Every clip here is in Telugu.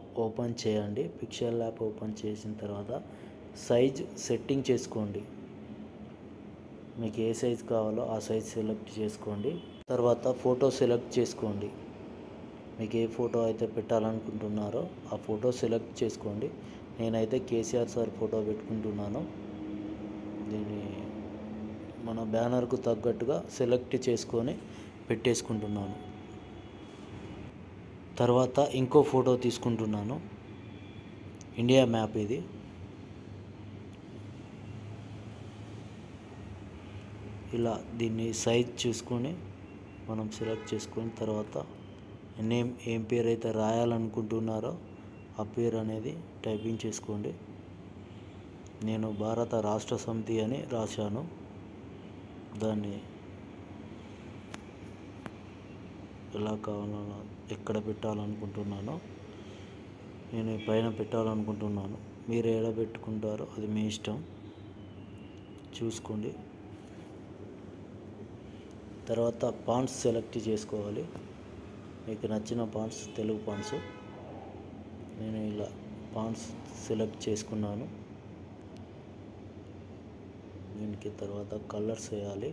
ఓపెన్ చేయండి. పిక్చర్ ల్యాబ్ ఓపెన్ చేసిన తర్వాత సైజ్ సెట్టింగ్ చేసుకోండి. మీకు ఏ సైజ్ కావాలో ఆ సైజ్ సెలెక్ట్ చేసుకోండి. తర్వాత ఫోటో సెలెక్ట్ చేసుకోండి. మీకు ఏ ఫోటో అయితే పెట్టాలనుకుంటున్నారో ఆ ఫోటో సెలెక్ట్ చేసుకోండి. నేనైతే కేసీఆర్ సార్ ఫోటో పెట్టుకుంటున్నాను. దీన్ని మన బ్యానర్కు తగ్గట్టుగా సెలెక్ట్ చేసుకొని పెట్టేసుకుంటున్నాను. తర్వాత ఇంకో ఫోటో తీసుకుంటున్నాను. ఇండియా మ్యాప్ ఇది. ఇలా దీన్ని సైజ్ చూసుకొని మనం సెలెక్ట్ చేసుకున్న తర్వాత నేమ్ ఏం పేరు అయితే రాయాలనుకుంటున్నారో ఆ పేరు అనేది టైపింగ్ చేసుకోండి. నేను భారత రాష్ట్ర సమితి అని రాశాను. దాన్ని ఎలా కావాలో ఎక్కడ పెట్టాలనుకుంటున్నానో నేను పైన పెట్టాలనుకుంటున్నాను. మీరు ఎక్కడ పెట్టుకుంటారో అది మీ ఇష్టం, చూసుకోండి. తర్వాత ఫాంట్స్ సెలెక్ట్ చేసుకోవాలి. మీకు నచ్చిన ఫాంట్స్, తెలుగు ఫాంట్స్. నేను ఇలా ఫాంట్స్ సెలెక్ట్ చేసుకున్నాను. దీనికి తర్వాత కలర్స్ వేయాలి.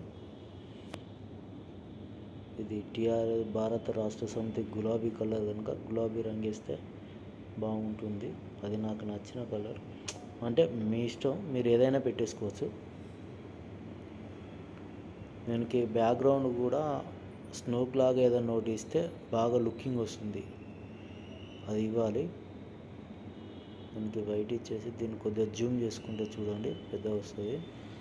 ఇది టీఆర్ఎస్ భారత రాష్ట్ర సమితి గులాబీ కలర్ కనుక గులాబీ రంగు వేస్తే బాగుంటుంది. అది నాకు నచ్చిన కలర్. అంటే మీ ఇష్టం, మీరు ఏదైనా పెట్టేసుకోవచ్చు. దీనికి బ్యాక్గ్రౌండ్ కూడా స్నోక్ లాగా ఏదైనా నోట్ ఇస్తే బాగా లుకింగ్ వస్తుంది, అది ఇవ్వాలి. దీనికి వైట్ ఇచ్చేసి దీన్ని కొద్దిగా జూమ్ చేసుకుంటే చూడండి పెద్ద వస్తుంది.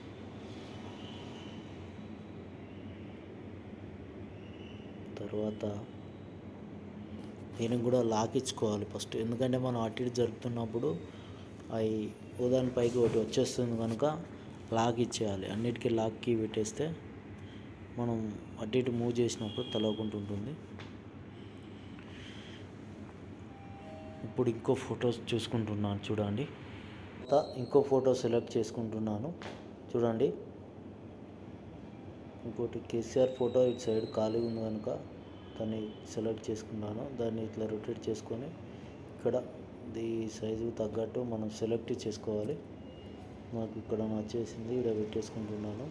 తర్వాత దీనికి కూడా లాక్ ఇచ్చుకోవాలి ఫస్ట్. ఎందుకంటే మనం అటు ఇటు జరుపుతున్నప్పుడు అవి ఉదాహరణ పైకి ఒకటి వచ్చేస్తుంది కనుక లాక్ ఇచ్చేయాలి. అన్నిటికీ లాక్ కీ పెట్టేస్తే మనం అటు ఇటు మూవ్ చేసినప్పుడు తలవకుంటుంటుంది. ఇప్పుడు ఇంకో ఫోటో చూసుకుంటున్నాను చూడండి. ఇంకో ఫోటో సెలెక్ట్ చేసుకుంటున్నాను చూడండి. ఇంకోటి కేసీఆర్ ఫోటో ఇటు సైడ్ ఖాళీగా ఉంది కనుక దాన్ని సెలెక్ట్ చేసుకున్నాను. దాన్ని ఇట్లా రొటేట్ చేసుకొని ఇక్కడ ఈ సైజుకి తగ్గట్టు మనం సెలెక్ట్ చేసుకోవాలి. నాకు ఇక్కడ నచ్చేసింది, ఇక్కడ పెట్టేసుకుంటున్నాను.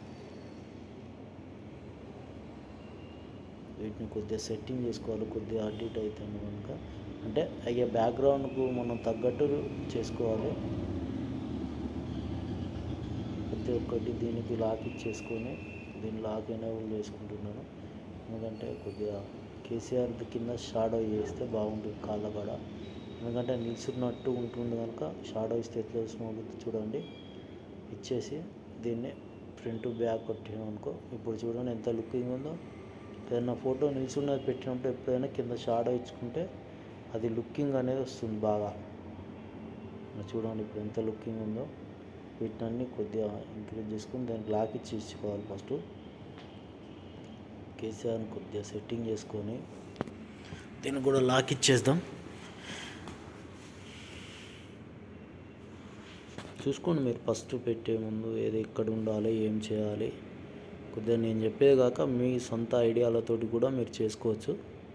వీటిని కొద్దిగా సెట్టింగ్ చేసుకోవాలి. కొద్దిగా అటు ఇటు అవుతాను కనుక అంటే అయ్యే బ్యాక్గ్రౌండ్కు మనం తగ్గట్టు చేసుకోవాలి. ప్రతి ఒక్కటి దీనికి లాక్ ఇచ్చేసుకొని దీన్ని లాక్ ఎనేబుల్ చేసుకుంటున్నాను. ఎందుకంటే కొద్దిగా కేసీఆర్ కింద షాడో వేస్తే బాగుంటుంది కాళ్ళ కాడ. ఎందుకంటే నిల్చున్నట్టు ఉంటుంది కనుక షాడో ఇస్తే ఎట్లా స్మోక్ చూడండి. ఇచ్చేసి దీన్ని ఫ్రంట్ బ్యాక్ కొట్టామనుకో ఇప్పుడు చూడండి ఎంత లుకింగ్ ఉందో. ఏదైనా ఫోటో నిల్చున్నది పెట్టినప్పుడు ఎప్పుడైనా కింద షాడో ఇచ్చుకుంటే అది లుకింగ్ అనేది వస్తుంది బాగా. చూడండి ఇప్పుడు ఎంత లుకింగ్ ఉందో. వీటిని కొద్దిగా ఇంక్రీజ్ చేసుకుని దానికి లాక్ ఇచ్చుకోవాలి ఫస్ట్. కేసీఆర్ని కొద్దిగా సెట్టింగ్ చేసుకొని దీన్ని కూడా లాక్ ఇచ్చేద్దాం. చూసుకోండి మీరు ఫస్ట్ పెట్టే ముందు ఏది ఎక్కడ ఉండాలి, ఏం చేయాలి. కొద్దిగా నేను చెప్పేది కాక మీ సొంత ఐడియాలతోటి కూడా మీరు చేసుకోవచ్చు.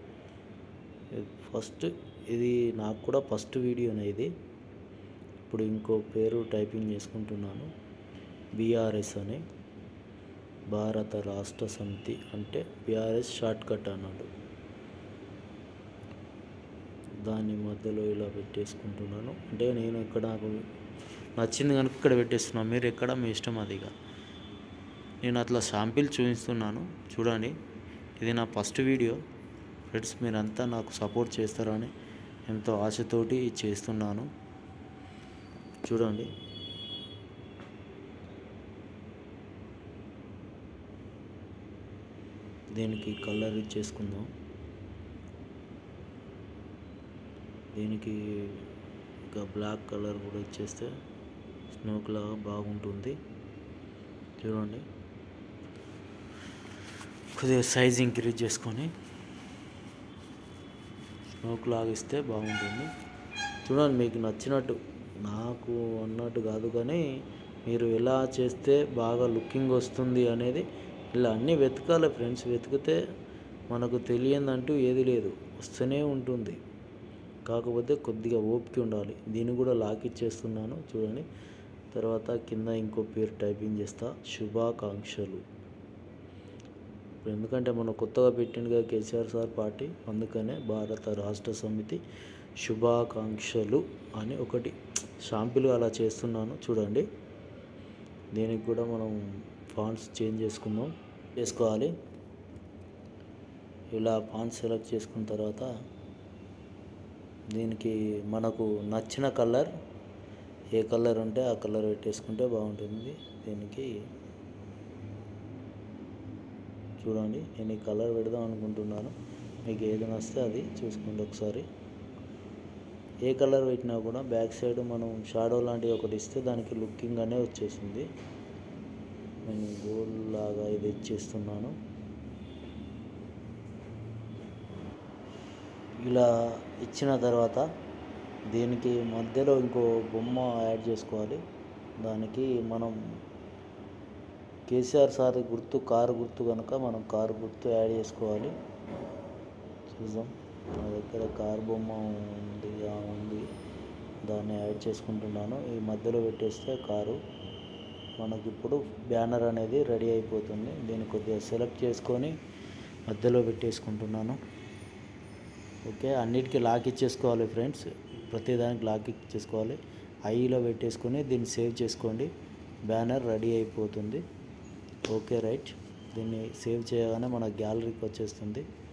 ఫస్ట్ ఇది నాకు కూడా ఫస్ట్ వీడియోనే ఇది. ఇప్పుడు ఇంకో పేరు టైపింగ్ చేసుకుంటున్నాను. బీఆర్ఎస్ అని, భారత రాష్ట్ర సమితి అంటే బీఆర్ఎస్ షార్ట్ కట్ అన్నాడు. దాన్ని మధ్యలో ఇలా పెట్టేసుకుంటున్నాను. అంటే నేను ఇక్కడ నాకు నచ్చింది కనుక ఇక్కడ పెట్టేస్తున్నాను. మీరు ఎక్కడ మీ ఇష్టం అదిగా. నేను అట్లా శాంపిల్ చూపిస్తున్నాను చూడండి. ఇది నా ఫస్ట్ వీడియో ఫ్రెండ్స్. మీరంతా నాకు సపోర్ట్ చేస్తారని ఎంతో ఆశతోటి చేస్తున్నాను చూడండి. దీనికి కలర్ ఇచ్చేసుకుందాం. దీనికి ఇంకా బ్లాక్ కలర్ కూడా ఇచ్చేస్తే స్నోక్ లాగా బాగుంటుంది చూడండి. కొద్దిగా సైజ్ ఇంక్రీజ్ చేసుకొని స్నోక్ లాగా ఇస్తే బాగుంటుంది చూడండి. మీకు నచ్చినట్టు నాకు అన్నట్టు కాదు కానీ మీరు ఎలా చేస్తే బాగా లుకింగ్ వస్తుంది అనేది ఇలా అన్నీ వెతకాలి ఫ్రెండ్స్. వెతికితే మనకు తెలియదంటూ ఏది లేదు, వస్తూనే ఉంటుంది. కాకపోతే కొద్దిగా ఓపిక ఉండాలి. దీన్ని కూడా లాక్ ఇచ్చేస్తున్నాను చూడండి. తర్వాత కింద ఇంకో పేరు టైపింగ్ చేస్తా, శుభాకాంక్షలు. ఎందుకంటే మనం కొత్తగా పెట్టిండుగా కేసీఆర్ సార్ పార్టీ, అందుకనే భారత రాష్ట్ర సమితి శుభాకాంక్షలు అని ఒకటి షాంపుల్ అలా చేస్తున్నాను చూడండి. దీనికి కూడా మనం ఫాంట్స్ చేంజ్ చేసుకోవాలి. ఇలా ఫాంట్ సెలెక్ట్ చేసుకున్న తర్వాత దీనికి మనకు నచ్చిన కలర్, ఏ కలర్ ఉంటే ఆ కలర్ పెట్టేసుకుంటే బాగుంటుంది. దీనికి చూడండి, నేను ఈ కలర్ పెడదాం అనుకుంటున్నాను. మీకు ఏది నచ్చితే అది చూసుకోండి ఒకసారి. ఏ కలర్ పెట్టినా కూడా బ్యాక్ సైడ్ మనం షాడో లాంటిది ఒకటి ఇస్తే దానికి లుకింగ్ అనే వచ్చేసింది. నేను గోల్డ్ లాగా ఇది ఇచ్చేస్తున్నాను. ఇలా ఇచ్చిన తర్వాత దీనికి మధ్యలో ఇంకో బొమ్మ యాడ్ చేసుకోవాలి. దానికి మనం కేసీఆర్ సార్ గుర్తు, కారు గుర్తు కనుక మనం కారు గుర్తు యాడ్ చేసుకోవాలి. చూద్దాం, నా దగ్గర కారు బొమ్మ ఉంది, దాన్ని యాడ్ చేసుకుంటున్నాను. ఈ మధ్యలో పెట్టేస్తే కారు మనకి ఇప్పుడు బ్యానర్ అనేది రెడీ అయిపోతుంది. దీన్ని కొద్దిగా సెలెక్ట్ చేసుకొని మధ్యలో పెట్టేసుకుంటున్నాను. ఓకే, అన్నిటికీ లాక్ ఇచ్చేసుకోవాలి ఫ్రెండ్స్, ప్రతిదానికి లాక్ ఇచ్చేసుకోవాలి. ఐలో పెట్టేసుకొని దీన్ని సేవ్ చేసుకోండి. బ్యానర్ రెడీ అయిపోతుంది. ఓకే రైట్, దీన్ని సేవ్ చేయగానే మన గ్యాలరీకి వచ్చేస్తుంది.